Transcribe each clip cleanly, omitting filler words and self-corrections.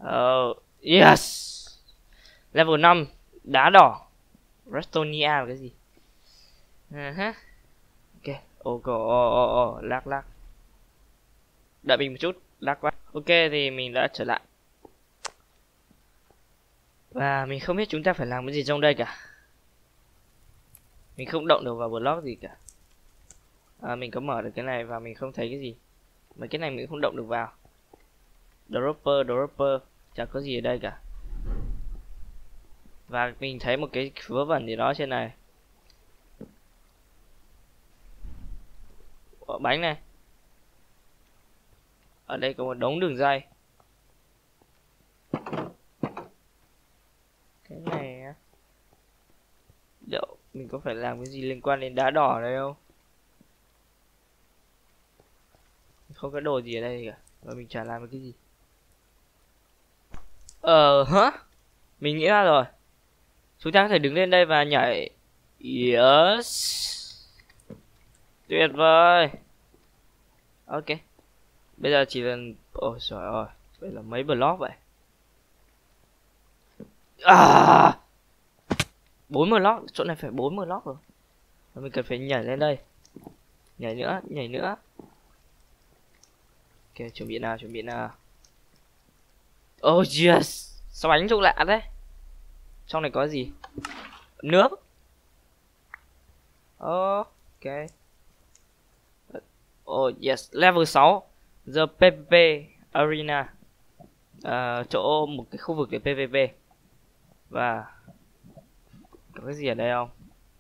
Yes. Level 5, đá đỏ. Restonia là cái gì? Ok. Lag. Đợi mình một chút, lag quá. Ok thì mình đã trở lại. Và mình không biết chúng ta phải làm cái gì trong đây cả. Mình không động được vào block gì cả. Mình có mở được cái này và mình không thấy cái gì. Mấy cái này mình không động được vào. Dropper, chẳng có gì ở đây cả. Và mình thấy một cái vớ vẩn gì đó trên này. Bánh này. Ở đây có một đống đường dây. Cái này á, liệu mình có phải làm cái gì liên quan đến đá đỏ đây không? Không có đồ gì ở đây cả. Và mình chả làm được cái gì. Hả? Mình nghĩ ra rồi. Chúng ta có thể đứng lên đây và nhảy. Yes. Tuyệt vời. Ok. Bây giờ chỉ là... Ôi trời ơi. Đây là mấy block vậy? 4 block. Chỗ này phải 4 block rồi. Và mình cần phải nhảy lên đây. Nhảy nữa. Ok, chuẩn bị nào. Oh yes. Sao bánh trông lạ thế? Trong này có gì? Nước. Ok. Oh yes. Level 6. The PvP Arena. Chỗ một cái khu vực để PvP. Và có cái gì ở đây không?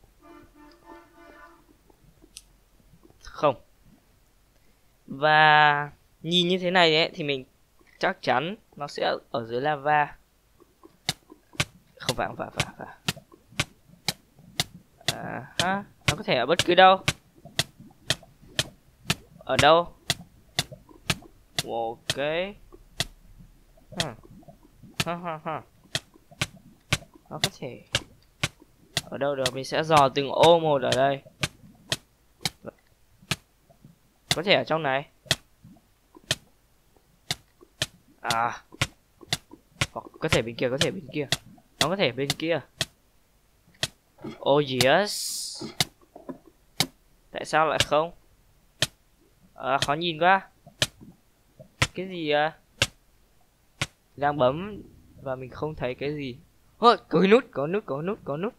Không. Và nhìn như thế này ấy, thì mình chắc chắn nó sẽ ở dưới lava. Không phải. Nó có thể ở bất cứ đâu. Ở đâu? Ok. Nó có thể ở đâu được, mình sẽ dò từng ô một ở đây. Có thể ở trong này. Hoặc có thể bên kia, Nó có thể bên kia. Oh yes. Tại sao lại không? Khó nhìn quá. Cái gì à? Đang bấm và mình không thấy cái gì. Có cái nút.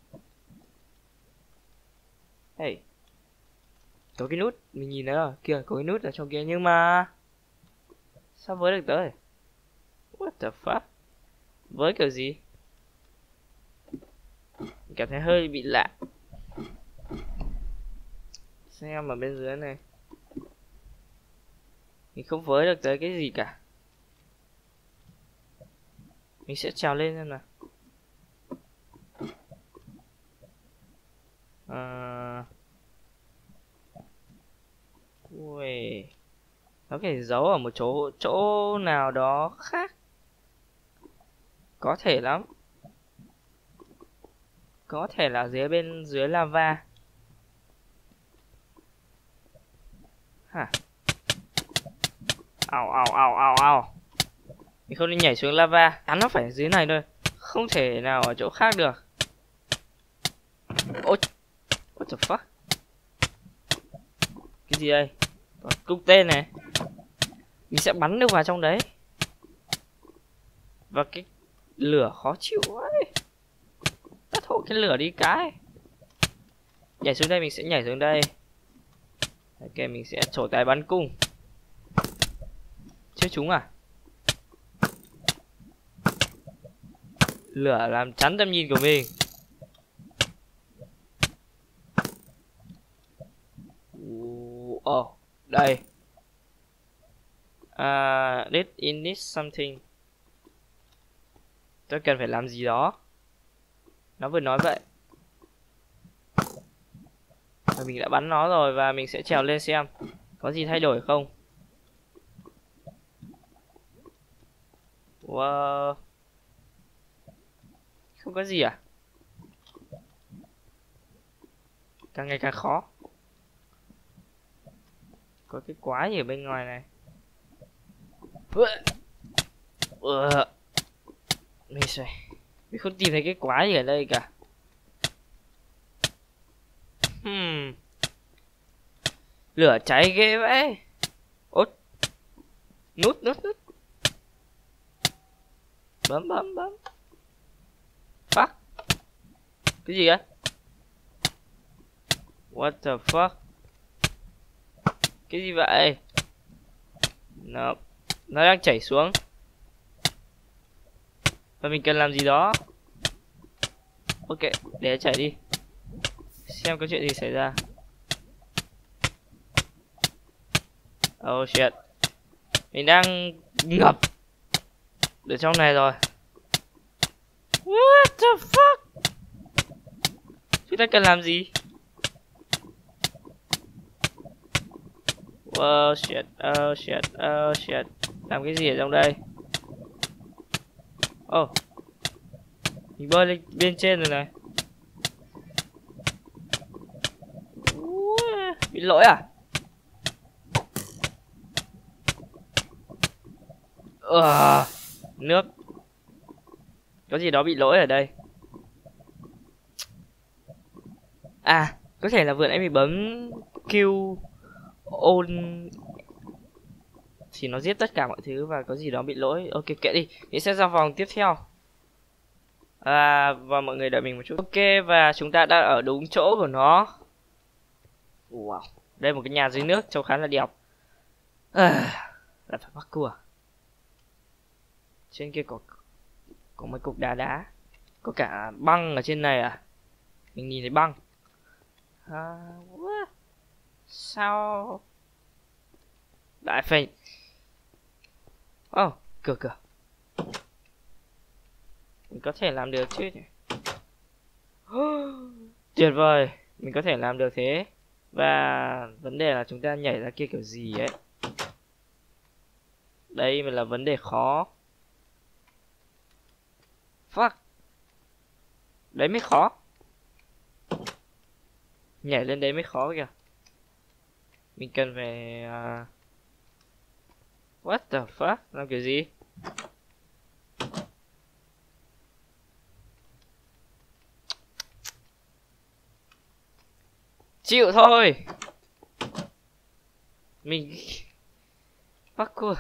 Hey. Có cái nút, mình nhìn thấy rồi. Kìa, có cái nút ở trong kia nhưng mà sao với được tới? What the fuck? Với kiểu gì? Mình cảm thấy hơi bị lạ. Xem ở bên dưới này. Mình không với được tới cái gì cả. Mình sẽ trèo lên xem nào. Ui. Nó có thể giấu ở một chỗ nào đó khác. Có thể lắm. Có thể là bên dưới lava. Hả? Ào. Mình không nên nhảy xuống lava. Nó phải ở dưới này thôi. Không thể nào ở chỗ khác được. Ôi. What the fuck? Cái gì đây? Có cung tên này. Mình sẽ bắn được vào trong đấy. Và cái lửa khó chịu quá. Tắt hộ cái lửa đi cái. Nhảy xuống đây, mình sẽ nhảy xuống đây. Ok, mình sẽ trổ tài bắn cung. Chết chúng à? Lửa làm chắn tầm nhìn của mình. Đây. This something. Tôi cần phải làm gì đó. Nó vừa nói vậy. Và mình đã bắn nó rồi và mình sẽ trèo lên xem có gì thay đổi không. Wow. Không có gì à? Càng ngày càng khó. Có cái quái gì ở bên ngoài này. Mình không tìm thấy cái quái gì ở đây cả. Lửa cháy ghê vậy. Ốt. Nút. Bấm. Fuck. Cái gì á? What the fuck? Cái gì vậy? Nó đang chảy xuống. Và mình cần làm gì đó. Ok, để nó chảy đi. Xem có chuyện gì xảy ra. Oh shit. Mình đang ngập ở trong này rồi. What the fuck? Chúng ta cần làm gì? Oh shit. Làm cái gì ở trong đây? Oh. Mình bơi lên bên trên rồi này. Bị lỗi à? Nước. Có gì đó bị lỗi ở đây. À, có thể là vừa nãy mình bấm Q on thì nó giết tất cả mọi thứ và có gì đó bị lỗi. Ok, kệ đi. Mình sẽ ra vòng tiếp theo. Và mọi người đợi mình một chút. Ok, và chúng ta đã ở đúng chỗ của nó. Wow, đây một cái nhà dưới nước trông khá là đẹp. Là phải bắt cua. Trên kia có mấy cục đá. Có cả băng ở trên này à? Mình nhìn thấy băng. Sao lại phải... cửa. Mình có thể làm được chứ. Tuyệt vời. Mình có thể làm được thế. Và vấn đề là chúng ta nhảy ra kia kiểu gì ấy. Đây mới là vấn đề khó. Fuck. Đấy mới khó. Nhảy lên đấy mới khó kìa. Mình cần phải what the fuck? Làm kiểu gì? Chịu thôi. Mình parkour.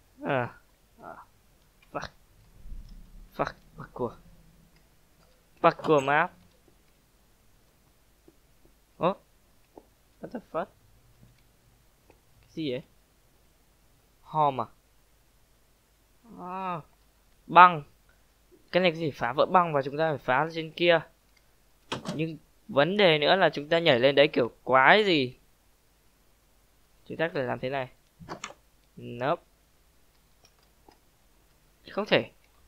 Fuck parkour. Parkour map. What the fuck? Cái gì vậy? Hòm à? Băng. Cái này có thể phá vỡ băng và chúng ta phải phá trên kia. Nhưng vấn đề nữa là chúng ta nhảy lên đấy kiểu quái gì. Chúng ta phải làm thế này. Nope. Không thể.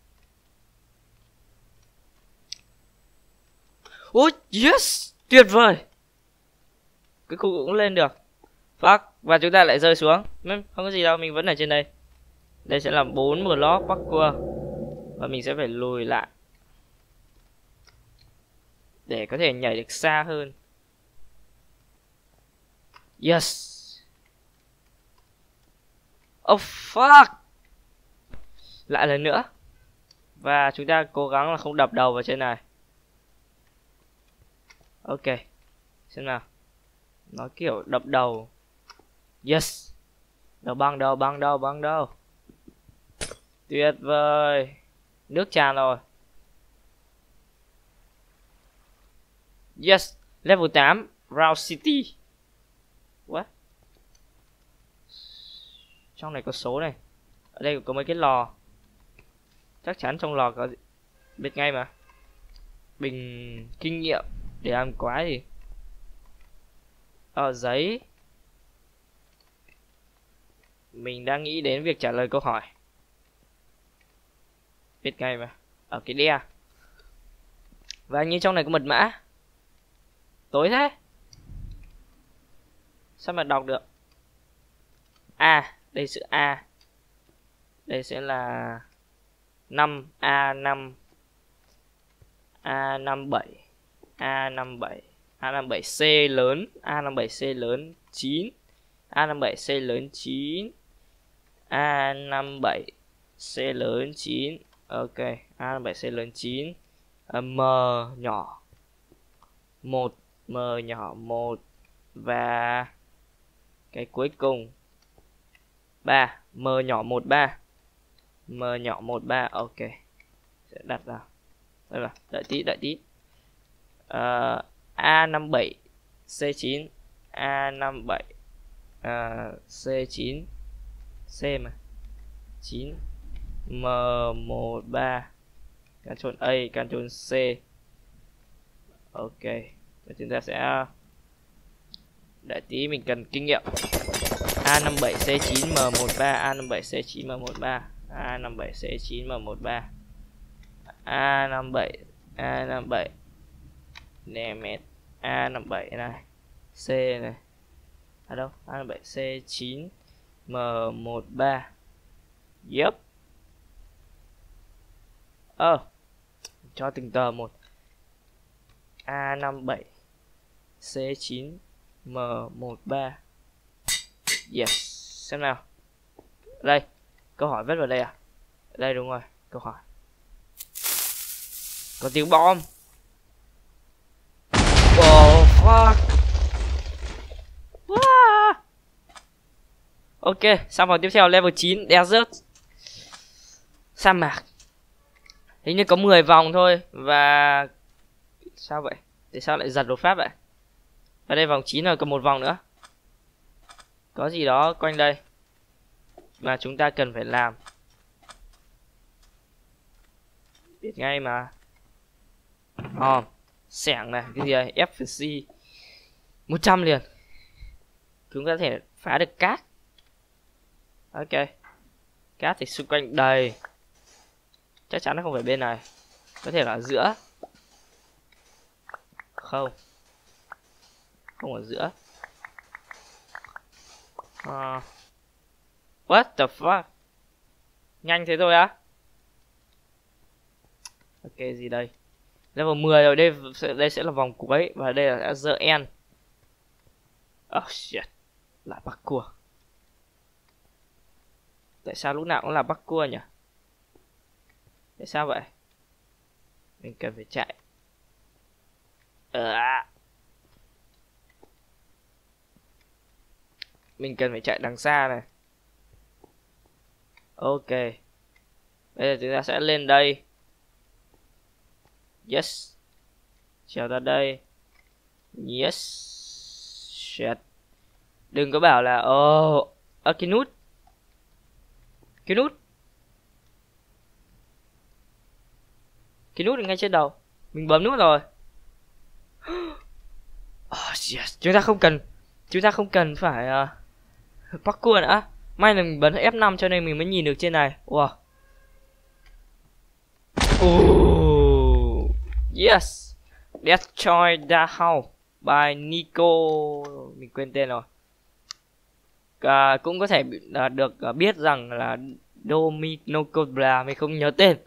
Oh yes. Tuyệt vời. Cuối cùng cũng lên được. Fuck. Và chúng ta lại rơi xuống. Không có gì đâu, mình vẫn ở trên đây. Đây sẽ là 4 block parkour. Và mình sẽ phải lùi lại để có thể nhảy được xa hơn. Yes. Oh fuck. Lại lần nữa. Và chúng ta cố gắng là không đập đầu vào trên này. Ok. Xem nào. Nó kiểu đập đầu. Yes. Băng đâu. Tuyệt vời. Nước tràn rồi. Yes. Level 8. Round City. What? Trong này có số này. Ở đây có mấy cái lò. Chắc chắn trong lò có... biết ngay mà. Bình kinh nghiệm. Để làm quái gì. Giấy. Mình đang nghĩ đến việc trả lời câu hỏi. Biết ngay mà. Ở cái đe. Và như trong này có mật mã. Tối thế. Sao mà đọc được? Đây chữ A. Đây sẽ là 5A5 A57 A57 A57C lớn, A57C lớn 9, A57C lớn 9, A57C lớn 9, Ok, A57C lớn 9, M nhỏ 1, M nhỏ 1 và cái cuối cùng 3, M nhỏ 13. M nhỏ 13, ok. Sẽ đặt vào. Đây là, đợi tí. A57 C9, A57 C9 C mà 9 M13 Ctrl A, Ctrl C. Ok, và chúng ta sẽ đợi tí, mình cần kinh nghiệm. A57C9 M13, A57C9 M13, A57C9 M13, A57 nè mệt, A57 này, C này, ở đâu, A57C9 M13. Yep. Cho từng tờ một. A57 C9 M13. Yes. Xem nào. Đây. Câu hỏi viết vào đây à? Đây đúng rồi. Câu hỏi. Có tiếng bom. Oh fuck. Wow. Ok. Sang phần tiếp theo, level 9 Desert. Sa mạc. Hình như có 10 vòng thôi. Và sao vậy? Tại sao lại giật đột phát vậy? Ở đây vòng 9 rồi, còn một vòng nữa. Có gì đó quanh đây mà chúng ta cần phải làm. Biết ngay mà. Xẻng này, cái gì đây? FC 100 liền. Chúng ta có thể phá được cát. Ok. Cát thì xung quanh đầy. Chắc chắn nó không phải bên này. Có thể là ở giữa. Không. Không ở giữa. What the fuck? Nhanh thế thôi á? Ok, gì đây? Level 10 rồi, đây sẽ là vòng cuối. Và đây là The End. Oh shit. Lại parkour. Tại sao lúc nào cũng là parkour nhỉ? Tại sao vậy? Mình cần phải chạy. Mình cần phải chạy đằng xa này. Ok. Bây giờ chúng ta sẽ lên đây. Yes. Trèo ra đây. Yes. Shit. Đừng có bảo là cái nút. Cái nút ngay trên đầu. Mình bấm nút rồi. Yes. Chúng ta không cần phải parkour nữa. May là mình bấm F5 cho nên mình mới nhìn được trên này. Wow. Yes. Destroy the house by Nico. Mình quên tên rồi. Cũng có thể được biết rằng là Domino Cobra. Mình không nhớ tên.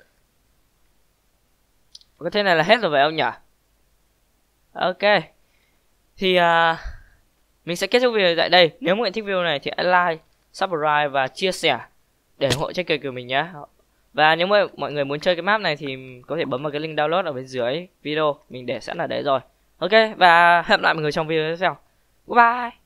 Có thế này là hết rồi phải không nhỉ? Ok. Thì mình sẽ kết thúc video tại đây. Nếu mọi người thích video này thì hãy like, subscribe và chia sẻ để ủng hộ cho kênh của mình nhé. Và nếu mọi người muốn chơi cái map này thì có thể bấm vào cái link download ở bên dưới video. Mình để sẵn ở đấy rồi. Ok, và hẹn gặp lại mọi người trong video tiếp theo. Bye bye.